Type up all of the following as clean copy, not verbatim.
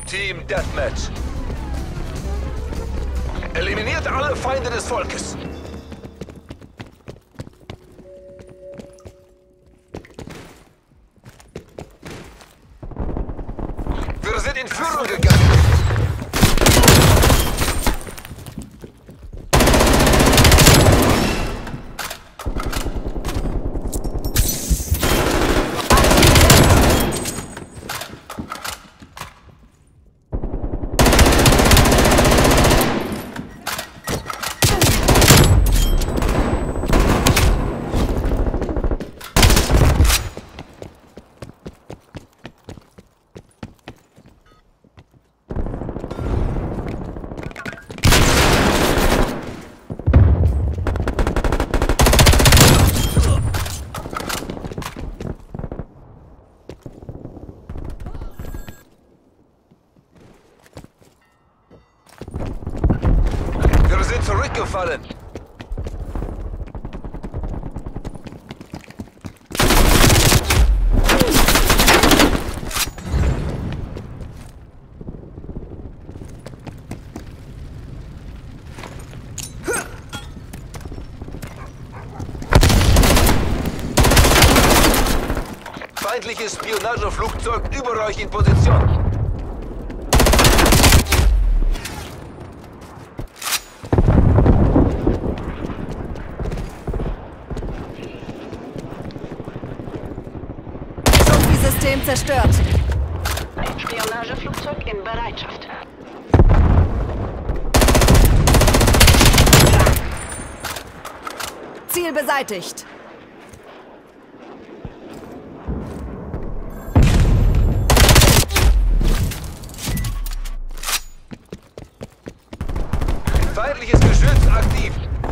Team Deathmatch. Eliminiert alle Feinde des Volkes. Wir sind in Führung gegangen. Zurückgefallen. Feindliches Spionageflugzeug über euch in Position. System zerstört. Spionageflugzeug in Bereitschaft. Ziel beseitigt. Feindliches Geschütz aktiv.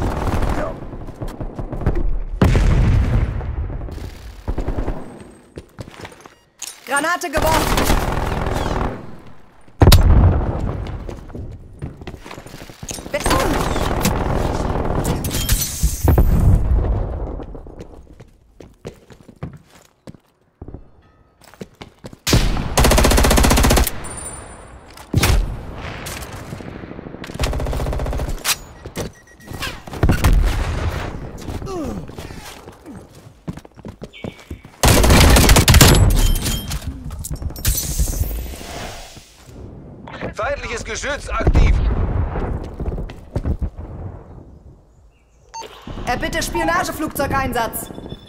Granate geworfen. Feindliches Geschütz aktiv. Erbitte Spionageflugzeugeinsatz.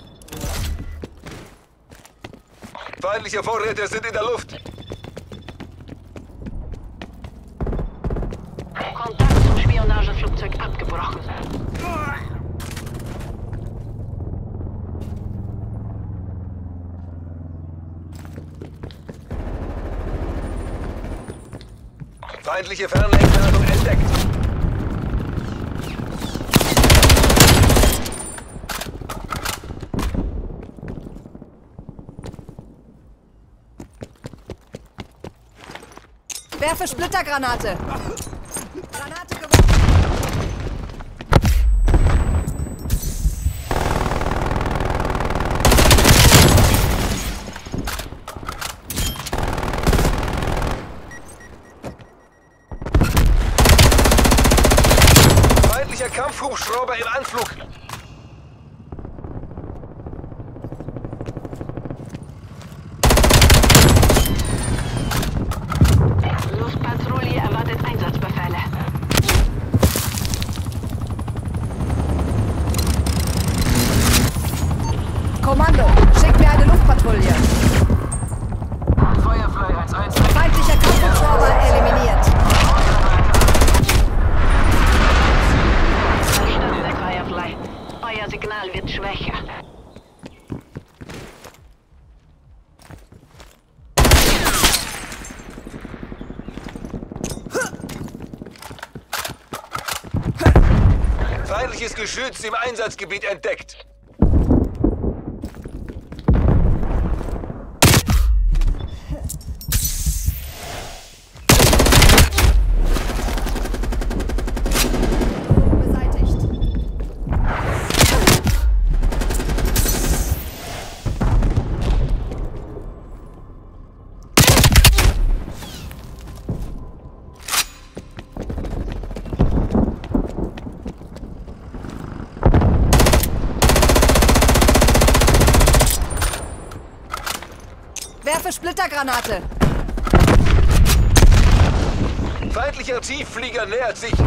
Feindliche Vorräte sind in der Luft. Kontakt zum Spionageflugzeug abgebrochen. Feindliche Fernlenkladung entdeckt. Werfe Splittergranate. Granate geworfen. Feindlicher Kampfhubschrauber im Anflug. Luftpatrouille erwartet Einsatzbefehle. Kommando, schickt mir eine Luftpatrouille. Firefly 1-1. Feindlicher Kampfhubschrauber eliminiert. Verstanden, Firefly. Euer Signal wird schwächer. Feindliches Geschütz im Einsatzgebiet entdeckt. Beseitigt. Werfe Splittergranate. Feindlicher Tiefflieger nähert sich.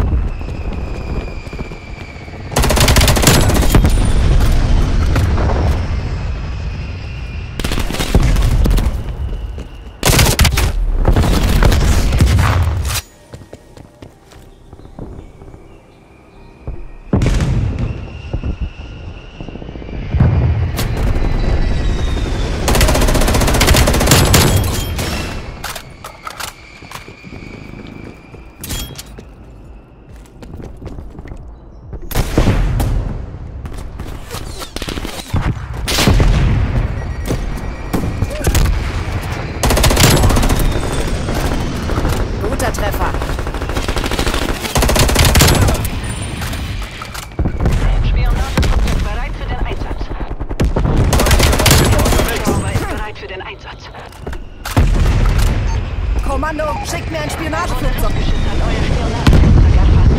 Guter Treffer. Spionageflugzeug bereit für den Einsatz. Hubschrauber ist bereit für den Einsatz. Kommando, schickt mir ein Spionageflugzeug. Geschütz hat euer Spionageflugzeug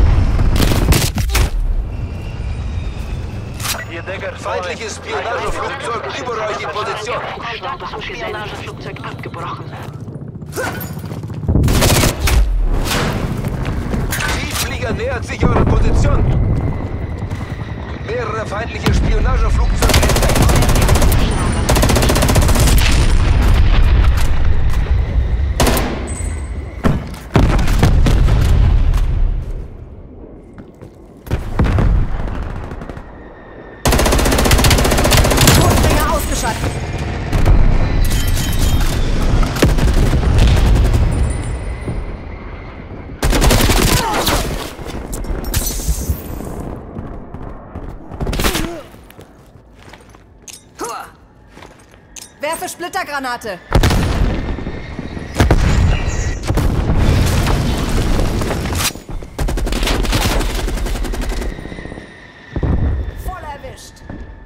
erfasst. Feindliches Spionageflugzeug über euch in Position. Kontakt zum Spionageflugzeug abgebrochen. Tiefflieger nähert sich eurer Position. Mehrere feindliche Spionageflugzeuge entdeckt. Todbringer ausgeschaltet. Werfe Splittergranate. Voll erwischt.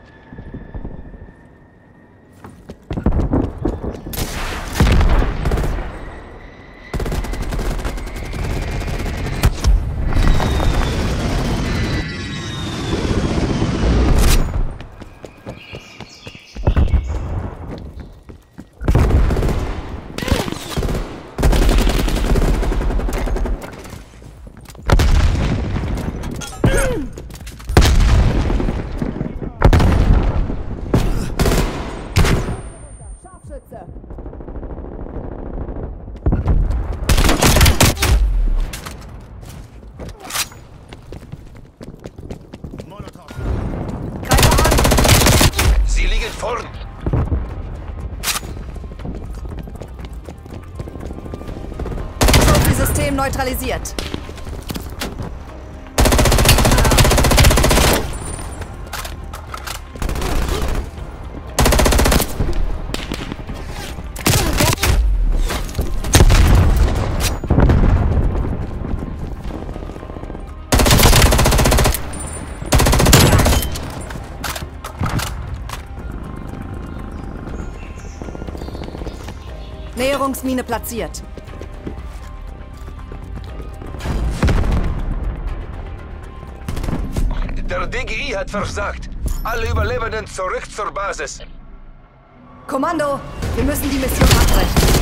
Scharfschütze. Greifer an. Sie liegen vorn. Trophy-System neutralisiert. Näherungsmine platziert. Der DGI hat versagt. Alle Überlebenden zurück zur Basis. Kommando, wir müssen die Mission abbrechen.